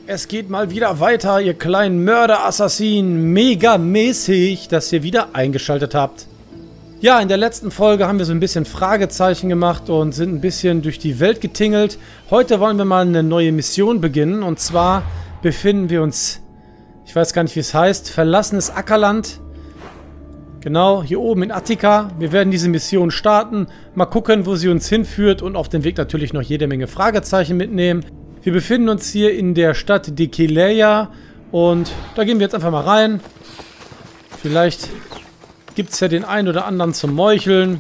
Es geht mal wieder weiter, ihr kleinen Mörder-Assassinen. Mega mäßig, dass ihr wieder eingeschaltet habt. Ja, in der letzten Folge haben wir so ein bisschen Fragezeichen gemacht und sind ein bisschen durch die Welt getingelt. Heute wollen wir mal eine neue Mission beginnen. Und zwar befinden wir uns, ich weiß gar nicht, wie es heißt, verlassenes Ackerland. Genau, hier oben in Attika. Wir werden diese Mission starten, mal gucken, wo sie uns hinführt und auf dem Weg natürlich noch jede Menge Fragezeichen mitnehmen. Wir befinden uns hier in der Stadt Dekileia und da gehen wir jetzt einfach mal rein. Vielleicht gibt es ja den einen oder anderen zum Meucheln.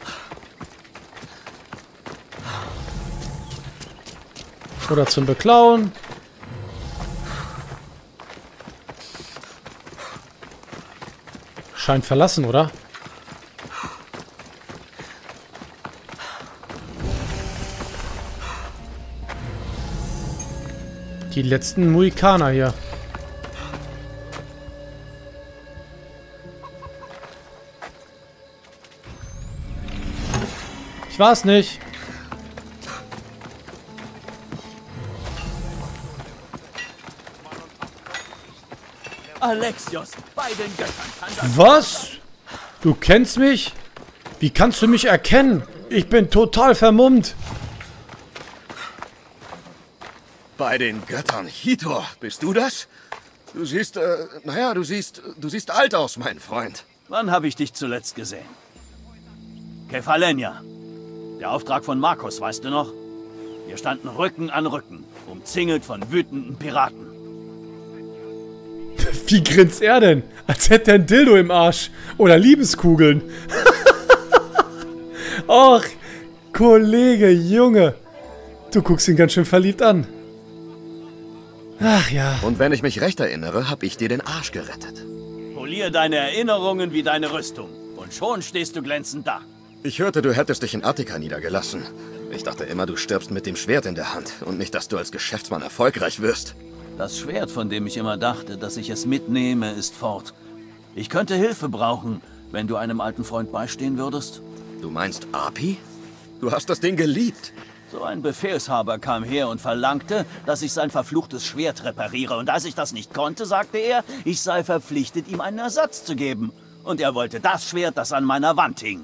Oder zum Beklauen. Scheint verlassen, oder? Die letzten Mohikaner hier. Ich war's nicht. Alexios, bei den Göttern kann das... Was? Du kennst mich? Wie kannst du mich erkennen? Ich bin total vermummt. Bei den Göttern. Hitor, bist du das? Du siehst, du siehst alt aus, mein Freund. Wann habe ich dich zuletzt gesehen? Kephalenia. Der Auftrag von Markus, weißt du noch? Wir standen Rücken an Rücken, umzingelt von wütenden Piraten. Wie grinst er denn? Als hätte er ein Dildo im Arsch. Oder Liebeskugeln. Och, Kollege, Junge. Du guckst ihn ganz schön verliebt an. Ach ja. Und wenn ich mich recht erinnere, habe ich dir den Arsch gerettet. Polier deine Erinnerungen wie deine Rüstung. Und schon stehst du glänzend da. Ich hörte, du hättest dich in Attika niedergelassen. Ich dachte immer, du stirbst mit dem Schwert in der Hand und nicht, dass du als Geschäftsmann erfolgreich wirst. Das Schwert, von dem ich immer dachte, dass ich es mitnehme, ist fort. Ich könnte Hilfe brauchen, wenn du einem alten Freund beistehen würdest. Du meinst Api? Du hast das Ding geliebt. So ein Befehlshaber kam her und verlangte, dass ich sein verfluchtes Schwert repariere. Und als ich das nicht konnte, sagte er, ich sei verpflichtet, ihm einen Ersatz zu geben. Und er wollte das Schwert, das an meiner Wand hing.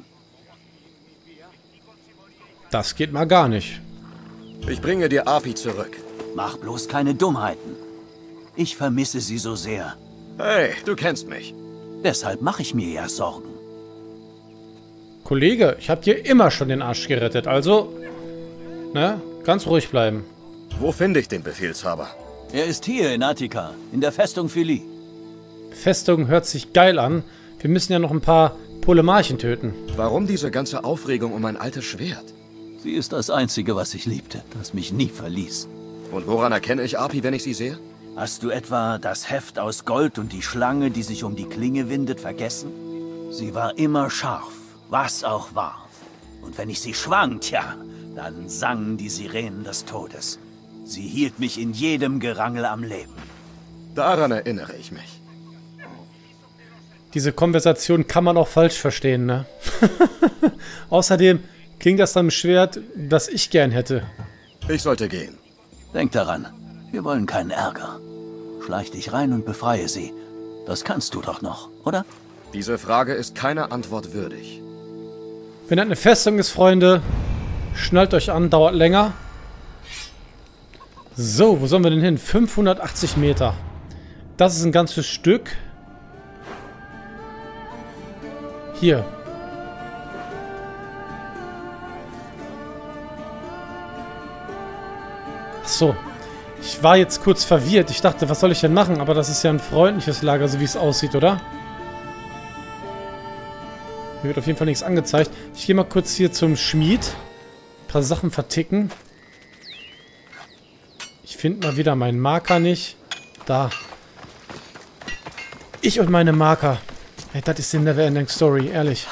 Das geht mal gar nicht. Ich bringe dir Api zurück. Mach bloß keine Dummheiten. Ich vermisse sie so sehr. Hey, du kennst mich. Deshalb mache ich mir ja Sorgen. Kollege, ich hab dir immer schon den Arsch gerettet, also... Ne? Ganz ruhig bleiben. Wo finde ich den Befehlshaber? Er ist hier in Attika, in der Festung Phili. Festung hört sich geil an. Wir müssen ja noch ein paar Polemarchen töten. Warum diese ganze Aufregung um ein altes Schwert? Sie ist das Einzige, was ich liebte, das mich nie verließ. Und woran erkenne ich Api, wenn ich sie sehe? Hast du etwa das Heft aus Gold und die Schlange, die sich um die Klinge windet, vergessen? Sie war immer scharf, was auch war. Und wenn ich sie schwang, tja, dann sangen die Sirenen des Todes. Sie hielt mich in jedem Gerangel am Leben. Daran erinnere ich mich. Diese Konversation kann man auch falsch verstehen, ne? Außerdem klingt das dann im Schwert, das ich gern hätte. Ich sollte gehen. Denk daran, wir wollen keinen Ärger. Schleich dich rein und befreie sie. Das kannst du doch noch, oder? Diese Frage ist keiner Antwort würdig. Wenn das eine Festung ist, Freunde, schnallt euch an, dauert länger. So, wo sollen wir denn hin? 580 Meter. Das ist ein ganzes Stück. Hier. Ach so. Ich war jetzt kurz verwirrt. Ich dachte, was soll ich denn machen? Aber das ist ja ein freundliches Lager, so wie es aussieht, oder? Mir wird auf jeden Fall nichts angezeigt. Ich gehe mal kurz hier zum Schmied. Ein paar Sachen verticken. Ich finde mal wieder meinen Marker nicht. Da. Ich und meine Marker. Hey, das ist die Neverending Story, ehrlich.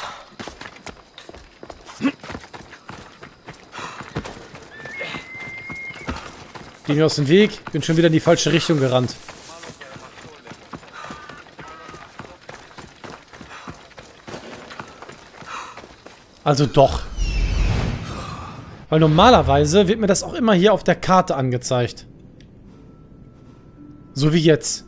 Geh mir aus dem Weg. Bin schon wieder in die falsche Richtung gerannt. Also doch. Weil normalerweise wird mir das auch immer hier auf der Karte angezeigt. So wie jetzt.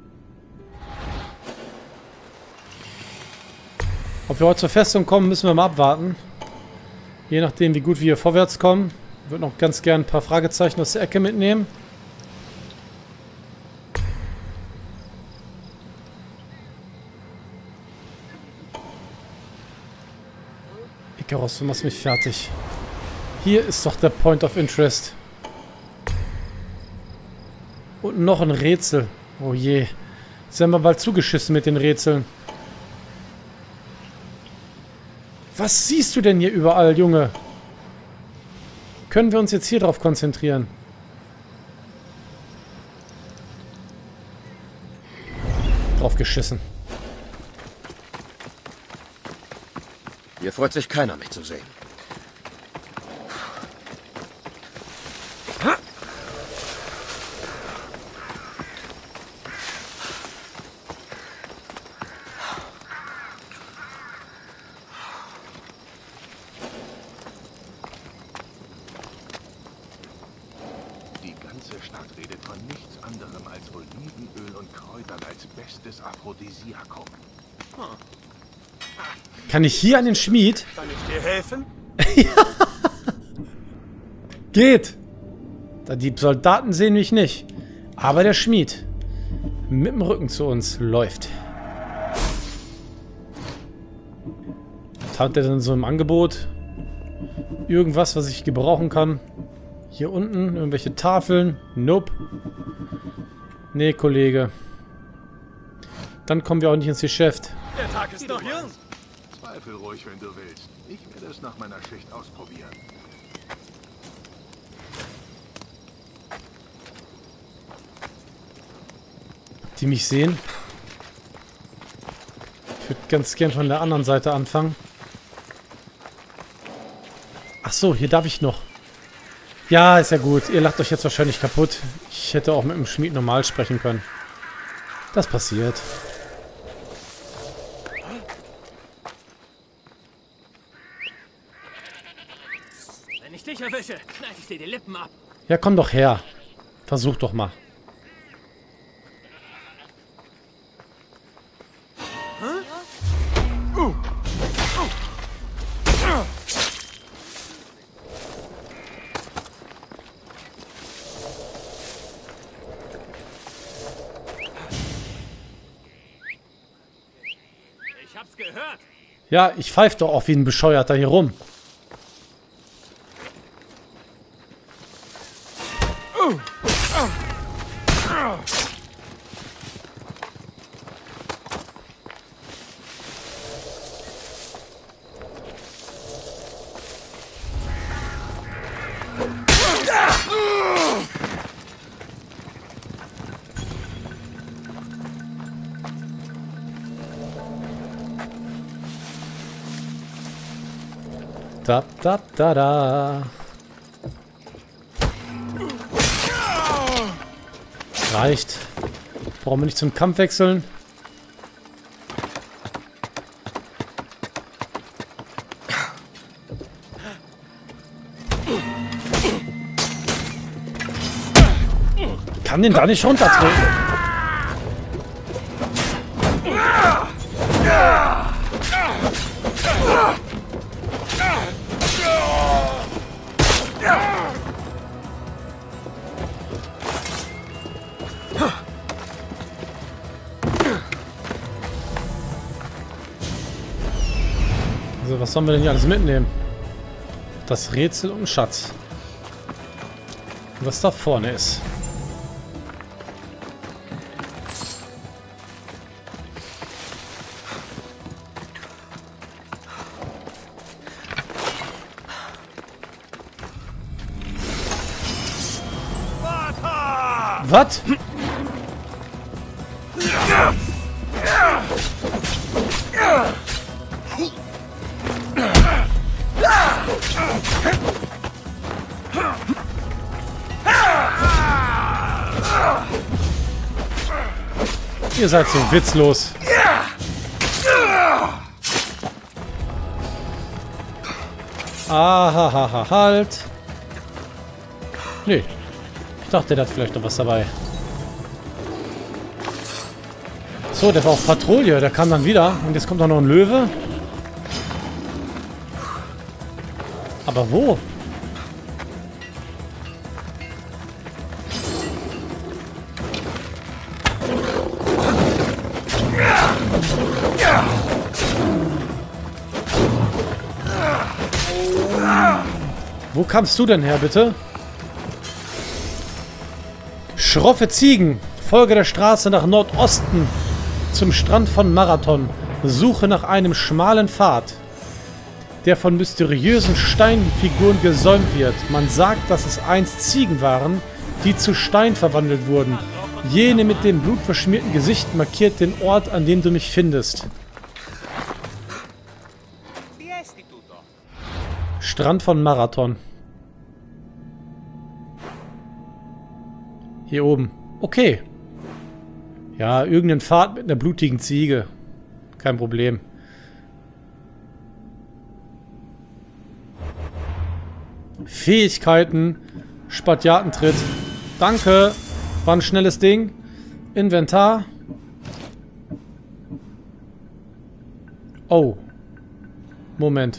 Ob wir heute zur Festung kommen, müssen wir mal abwarten. Je nachdem, wie gut wir hier vorwärts kommen. Ich würde noch ganz gerne ein paar Fragezeichen aus der Ecke mitnehmen. Ikaros, du machst mich fertig. Hier ist doch der Point of Interest. Und noch ein Rätsel. Oh je. Jetzt werden wir bald zugeschissen mit den Rätseln. Was siehst du denn hier überall, Junge? Können wir uns jetzt hier drauf konzentrieren? Drauf geschissen. Hier freut sich keiner, mich zu sehen. Die ganze Stadt redet von nichts anderem als Olivenöl und Kräutern als bestes Aphrodisiakum. Kann ich hier an den Schmied? Kann ich dir helfen? Geht! Die Soldaten sehen mich nicht. Aber der Schmied mit dem Rücken zu uns läuft. Was hat der denn so im Angebot? Irgendwas, was ich gebrauchen kann? Hier unten irgendwelche Tafeln? Nope. Nee, Kollege. Dann kommen wir auch nicht ins Geschäft. Der Tag ist noch jung. Zweifel ruhig, wenn du willst. Ich werde es nach meiner Schicht ausprobieren. Die mich sehen. Ich würde ganz gern von der anderen Seite anfangen. Ach so, hier darf ich noch. Ja, ist ja gut. Ihr lacht euch jetzt wahrscheinlich kaputt. Ich hätte auch mit dem Schmied normal sprechen können. Das passiert. Wenn ich dich erwische, schneide ich dir die Lippen ab. Ja, komm doch her. Versuch doch mal. Ich hab's gehört. Ja, ich pfeife doch auch wie ein Bescheuerter hier rum. Da, da, da, da. Reicht. Brauchen wir nicht zum Kampf wechseln. Kann den da nicht runtertreten. Also, was sollen wir denn hier alles mitnehmen? Das Rätsel und ein Schatz. Und was da vorne ist. Was? Ihr seid so witzlos. Ahaha, halt. Nee. Ich dachte, der hat vielleicht noch was dabei. Achso, der war auf Patrouille. Der kam dann wieder. Und jetzt kommt auch noch ein Löwe. Aber wo? Wo kamst du denn her, bitte? Schroffe Ziegen. Folge der Straße nach Nordosten zum Strand von Marathon. Suche nach einem schmalen Pfad, der von mysteriösen Steinfiguren gesäumt wird. Man sagt, dass es einst Ziegen waren, die zu Stein verwandelt wurden. Jene mit dem blutverschmierten Gesicht markiert den Ort, an dem du mich findest. Strand von Marathon. Hier oben. Okay. Ja, irgendein Pfad mit einer blutigen Ziege. Kein Problem. Fähigkeiten. Spatiatentritt. Danke. War ein schnelles Ding. Inventar. Oh. Moment.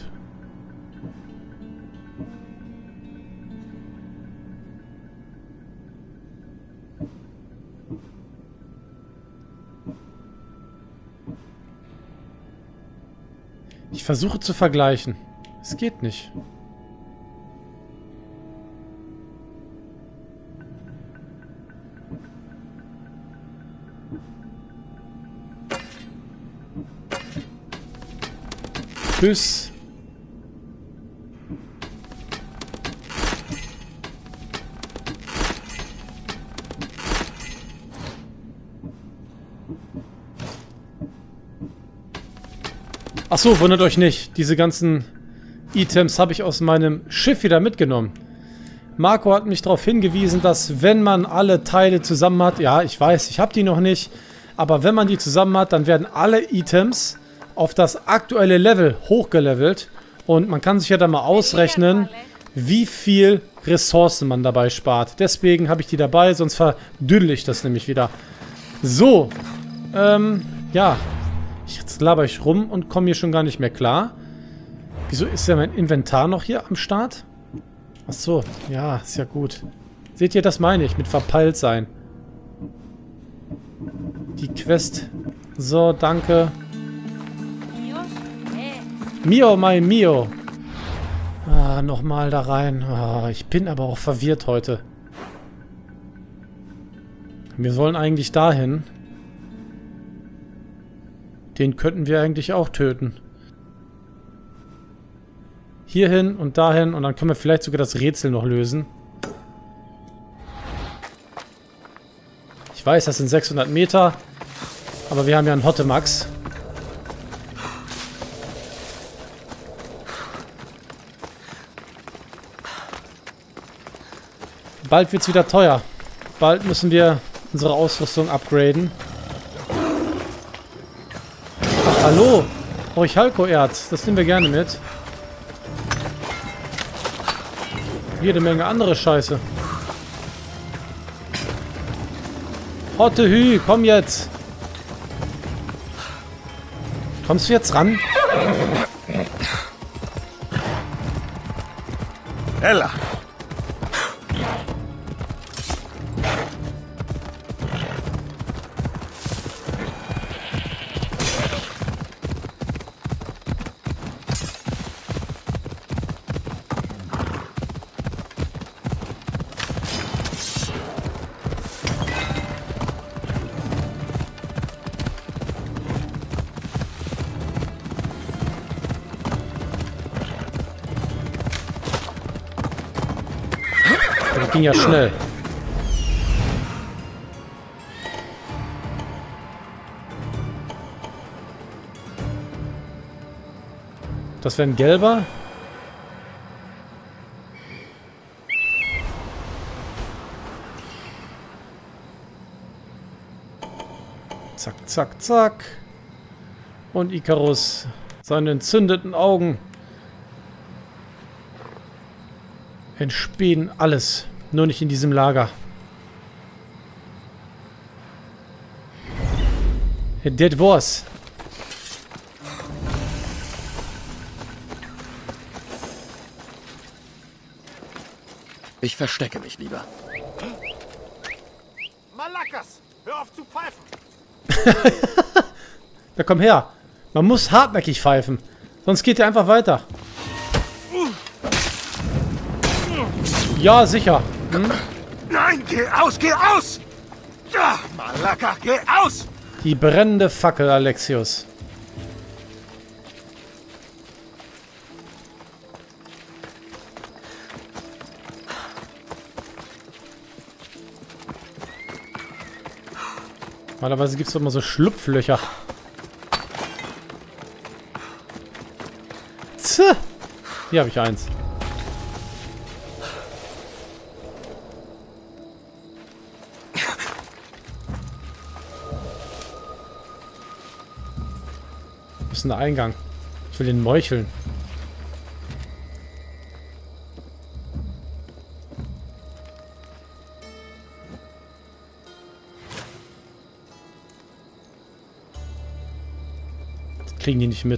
Ich versuche zu vergleichen. Es geht nicht. Tschüss. Achso, wundert euch nicht. Diese ganzen Items habe ich aus meinem Schiff wieder mitgenommen. Marco hat mich darauf hingewiesen, dass wenn man alle Teile zusammen hat, ja, ich weiß, ich habe die noch nicht, aber wenn man die zusammen hat, dann werden alle Items auf das aktuelle Level hochgelevelt und man kann sich ja dann mal ausrechnen, wie viel Ressourcen man dabei spart. Deswegen habe ich die dabei, sonst verdünnle ich das nämlich wieder. So, ja, jetzt laber ich rum und komme hier schon gar nicht mehr klar. Wieso ist ja mein Inventar noch hier am Start? Achso, ja, ist ja gut. Seht ihr, das meine ich, mit verpeilt sein. Die Quest. So, danke. Mio, mein Mio. Ah, nochmal da rein. Ah, ich bin aber auch verwirrt heute. Wir sollen eigentlich dahin. Den könnten wir eigentlich auch töten. Hierhin und dahin und dann können wir vielleicht sogar das Rätsel noch lösen. Ich weiß, das sind 600 Meter, aber wir haben ja einen Hottemax. Bald wird es wieder teuer. Bald müssen wir unsere Ausrüstung upgraden. Ach, hallo. Orichalco-Erz. Das nehmen wir gerne mit. Jede Menge andere Scheiße. Hottehü, komm jetzt. Kommst du jetzt ran? Ella. Das ging ja schnell. Das wäre ein gelber. Zack, zack, zack. Und Icarus, seine entzündeten Augen entspähen alles. Nur nicht in diesem Lager. Das war's. Ich verstecke mich lieber. Malakas, hör auf zu pfeifen. Ja, komm her. Man muss hartnäckig pfeifen. Sonst geht er einfach weiter. Ja, sicher. Hm? Nein, geh aus, geh aus! Ja, Malaka, geh aus! Die brennende Fackel, Alexios. Normalerweise gibt es doch immer so Schlupflöcher. Tja. Hier habe ich eins. Wo ist denn der Eingang? Ich will den meucheln. Das kriegen die nicht mit.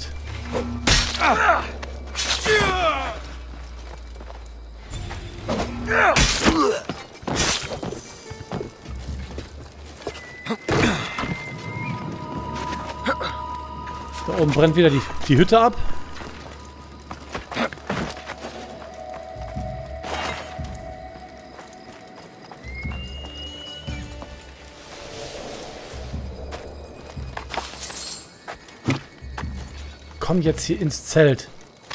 Da oben brennt wieder die Hütte ab. Komm jetzt hier ins Zelt.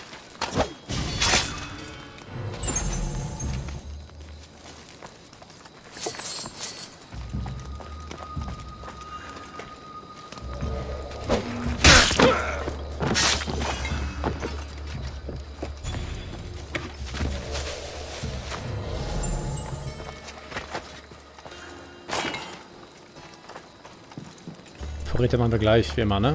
Vorräte machen wir gleich, wie immer, ne?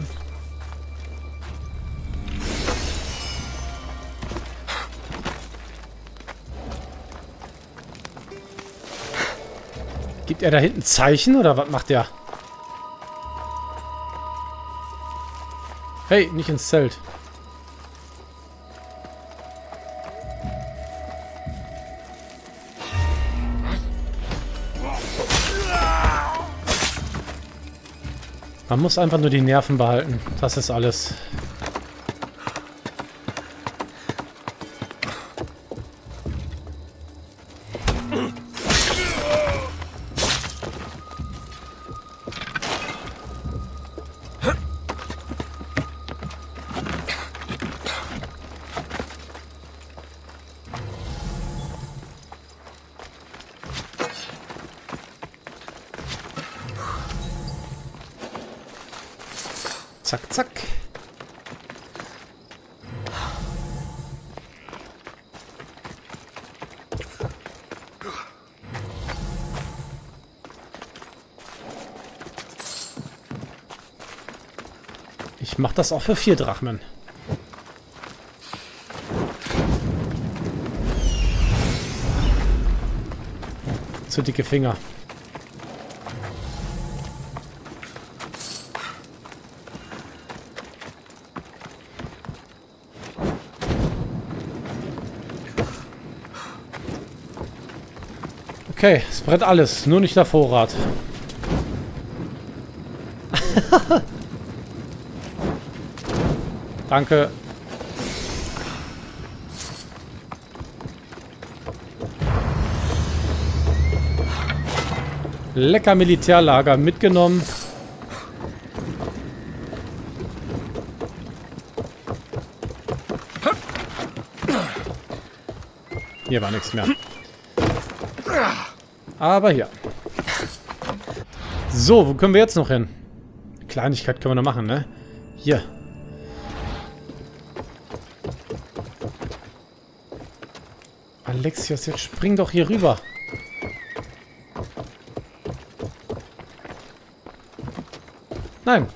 Gibt er da hinten Zeichen oder was macht der? Hey, nicht ins Zelt. Man muss einfach nur die Nerven behalten. Das ist alles. Zack, zack. Ich mach das auch für 4 Drachmen. Zu dicke Finger. Okay, es brennt alles, nur nicht der Vorrat. Danke. Lecker Militärlager mitgenommen. Hier war nichts mehr. Aber hier. So, wo können wir jetzt noch hin? Kleinigkeit können wir noch machen, ne? Hier. Alexios, jetzt spring doch hier rüber. Nein.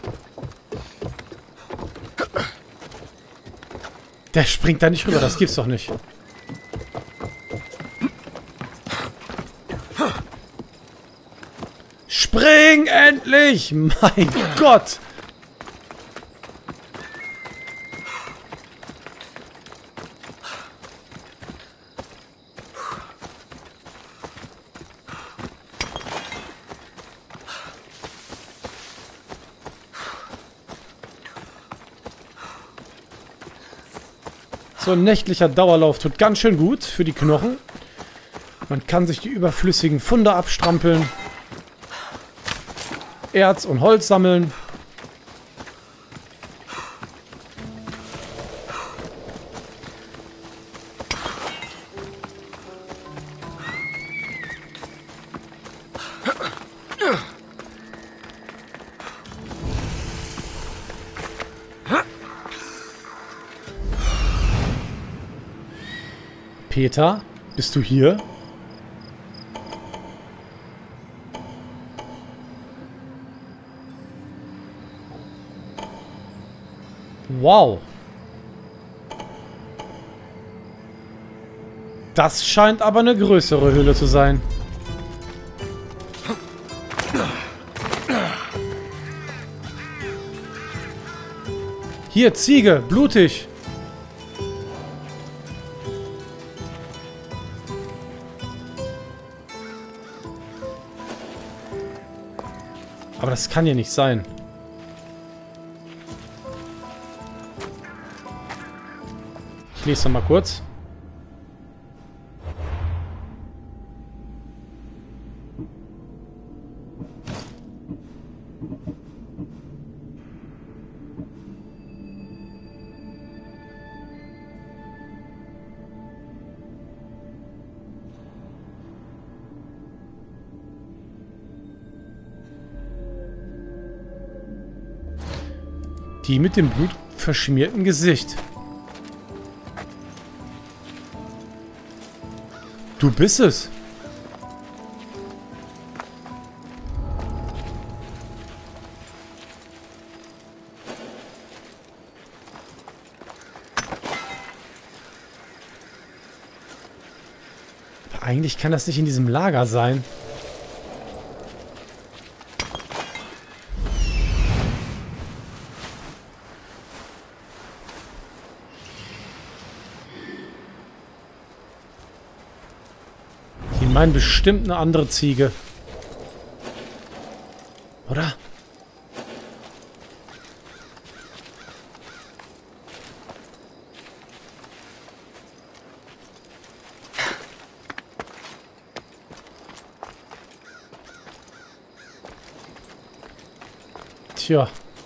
Der springt da nicht rüber, das gibt's doch nicht. Spring endlich! Mein Gott! So ein nächtlicher Dauerlauf tut ganz schön gut für die Knochen. Man kann sich die überflüssigen Funde abstrampeln. Erz und Holz sammeln. Peter, bist du hier? Wow. Das scheint aber eine größere Höhle zu sein. Hier, Ziege, blutig. Aber das kann ja nicht sein. Ich lese noch mal kurz. Die mit dem blutverschmierten Gesicht. Du bist es. Aber eigentlich kann das nicht in diesem Lager sein. Die meinen bestimmt eine andere Ziege. Oder? Tja.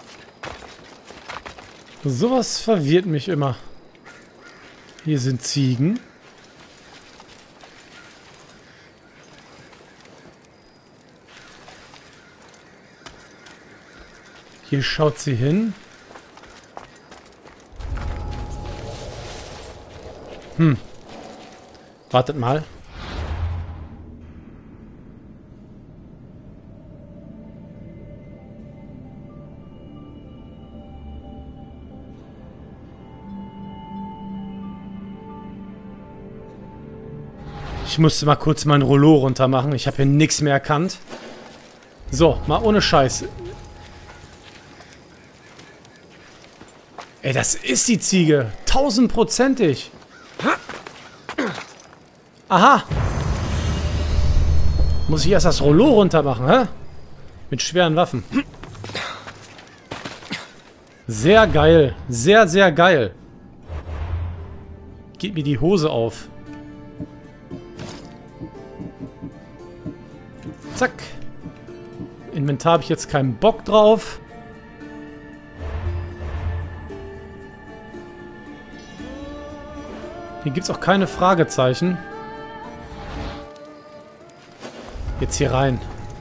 Sowas verwirrt mich immer. Hier sind Ziegen. Hier schaut sie hin. Wartet mal. Ich musste mal kurz mein Rollo runter machen. Ich habe hier nichts mehr erkannt. So, mal ohne Scheiß. Ey, das ist die Ziege. 1000%ig. Aha. Muss ich erst das Rollo runter machen, hä? Mit schweren Waffen. Sehr geil. Sehr, sehr geil. Geht mir die Hose auf. Zack. Inventar habe ich jetzt keinen Bock drauf. Hier gibt es auch keine Fragezeichen. Jetzt hier rein.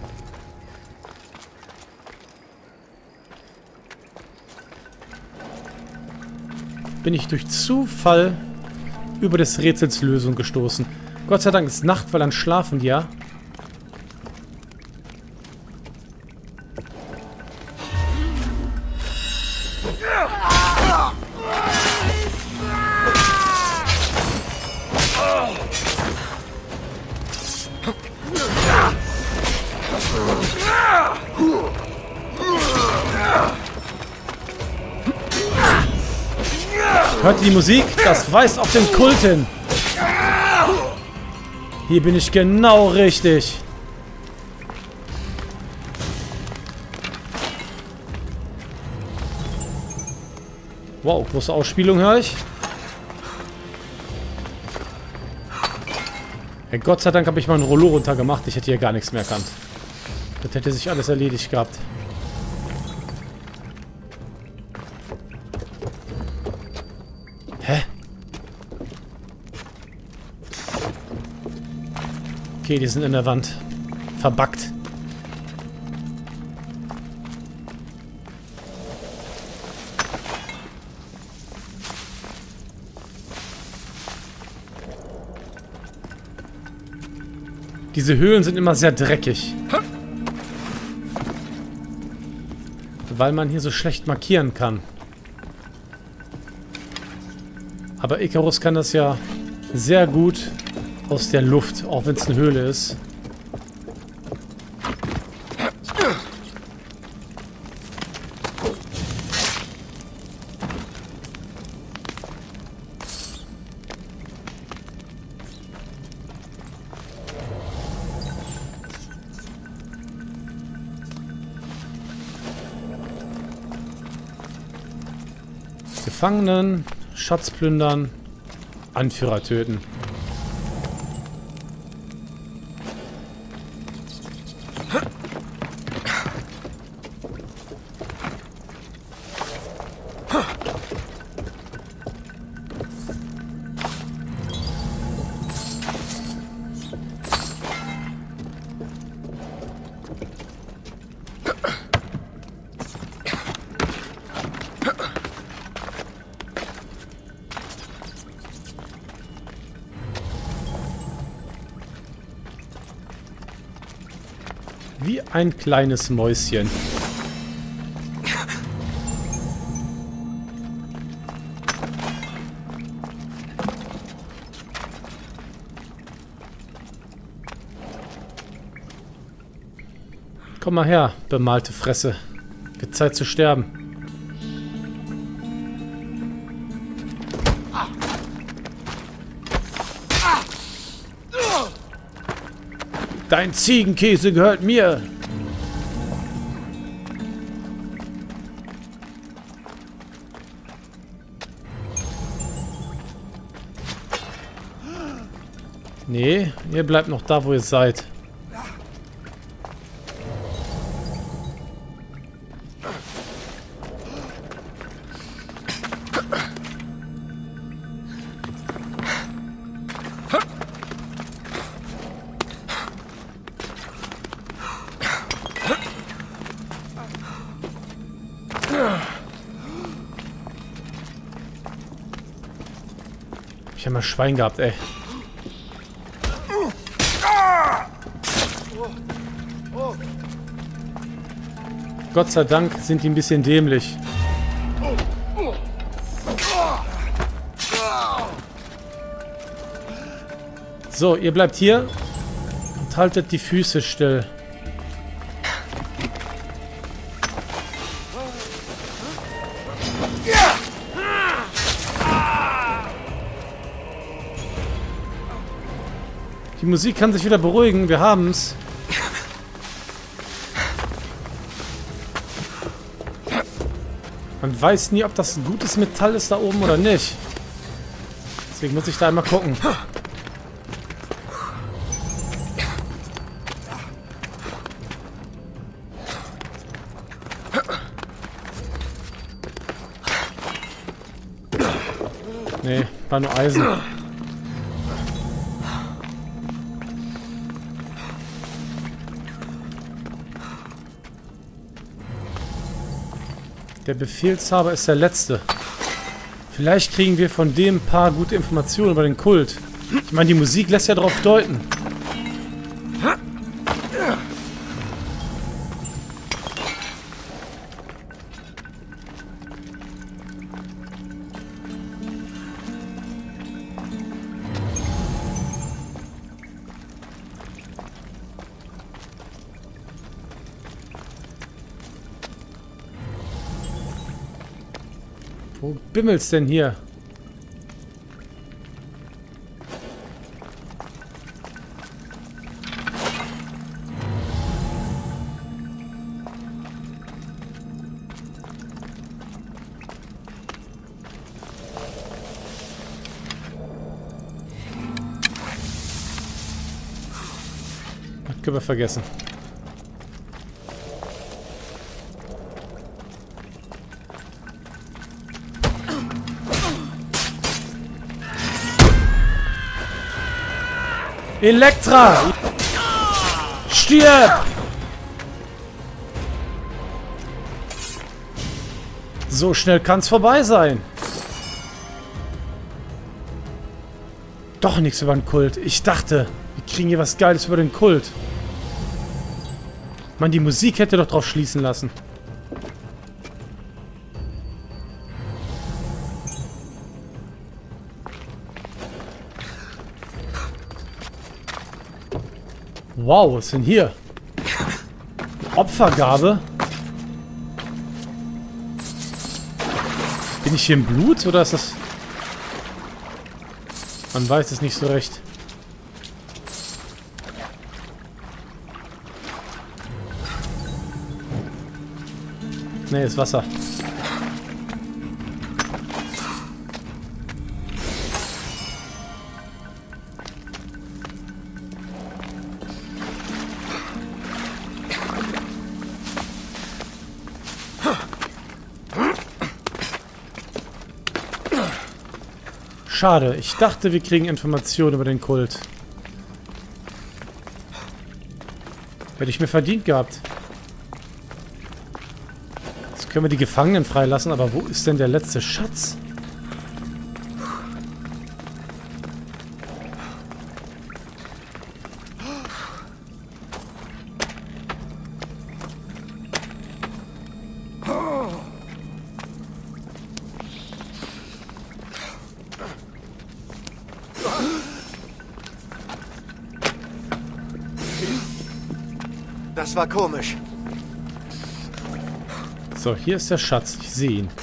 Bin ich durch Zufall über des Rätsels Lösung gestoßen. Gott sei Dank ist Nacht, weil dann schlafen die ja. Hört ihr die Musik? Das weist auf den Kult hin. Hier bin ich genau richtig. Wow, große Ausspielung höre ich. Ja, Gott sei Dank habe ich mal ein Rollo runtergemacht. Ich hätte hier gar nichts mehr erkannt. Das hätte sich alles erledigt gehabt. Hä? Okay, die sind in der Wand. Verbackt. Diese Höhlen sind immer sehr dreckig. Weil man hier so schlecht markieren kann. Aber Icarus kann das ja sehr gut aus der Luft, auch wenn es eine Höhle ist. Gefangenen, Schatz plündern, Anführer töten. Wie ein kleines Mäuschen. Komm mal her, bemalte Fresse. Wird Zeit zu sterben. Dein Ziegenkäse gehört mir. Nee, ihr bleibt noch da, wo ihr seid. Ich hab mal Schwein gehabt, ey. Gott sei Dank sind die ein bisschen dämlich. So, ihr bleibt hier und haltet die Füße still. Die Musik kann sich wieder beruhigen. Wir haben's. Man weiß nie, ob das ein gutes Metall ist da oben oder nicht. Deswegen muss ich da einmal gucken. Nee, war nur Eisen. Der Befehlshaber ist der Letzte. Vielleicht kriegen wir von dem ein paar gute Informationen über den Kult. Ich meine, die Musik lässt ja darauf deuten. Wo bimmelt's denn hier? Können wir vergessen. Elektra! Stirb! So schnell kann's vorbei sein. Doch nichts über den Kult. Ich dachte, wir kriegen hier was Geiles über den Kult. Mann, die Musik hätte doch drauf schließen lassen. Wow, was ist denn hier? Opfergabe? Bin ich hier im Blut oder ist das... Man weiß es nicht so recht. Nee, ist Wasser. Schade, ich dachte, wir kriegen Informationen über den Kult. Hätte ich mir verdient gehabt. Jetzt können wir die Gefangenen freilassen, aber wo ist denn der letzte Schatz? Das war komisch. So, hier ist der Schatz. Ich sehe ihn.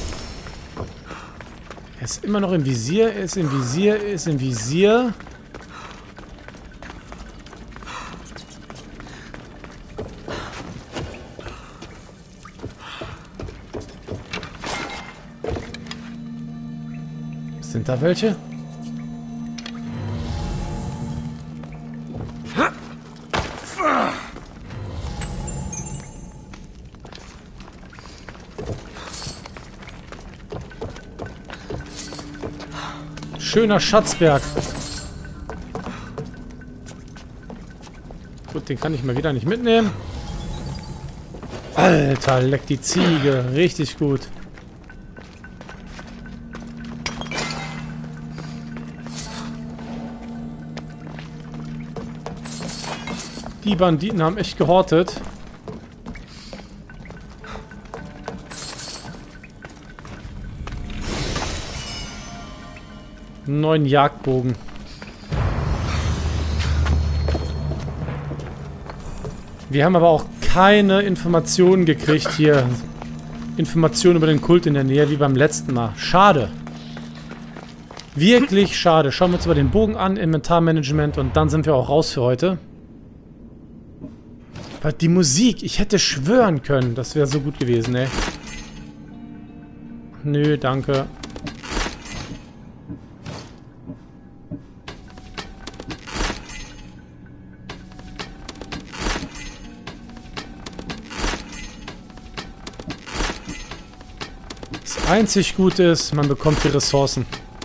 Er ist immer noch im Visier. Er ist im Visier. Er ist im Visier. Sind da welche? Schöner Schatzberg. Gut, den kann ich mal wieder nicht mitnehmen. Alter, leck die Ziege. Richtig gut. Die Banditen haben echt gehortet. Einen neuen Jagdbogen. Wir haben aber auch keine Informationen gekriegt hier. Informationen über den Kult in der Nähe, wie beim letzten Mal. Schade. Wirklich schade. Schauen wir uns mal den Bogen an, Inventarmanagement, und dann sind wir auch raus für heute. Aber die Musik, ich hätte schwören können, das wäre so gut gewesen, ey. Nö, danke. Das einzig Gute ist, man bekommt die Ressourcen.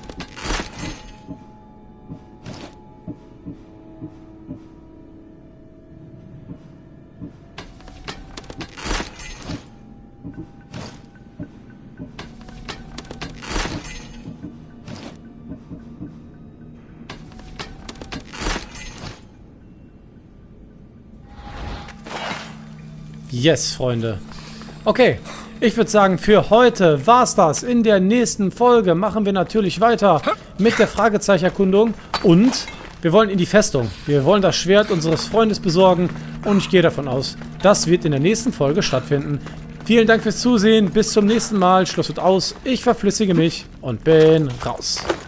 Yes, Freunde. Okay, ich würde sagen, für heute war's das. In der nächsten Folge machen wir natürlich weiter mit der Fragezeichenerkundung und wir wollen in die Festung. Wir wollen das Schwert unseres Freundes besorgen und ich gehe davon aus, das wird in der nächsten Folge stattfinden. Vielen Dank fürs Zusehen, bis zum nächsten Mal. Schluss und aus. Ich verflüssige mich und bin raus.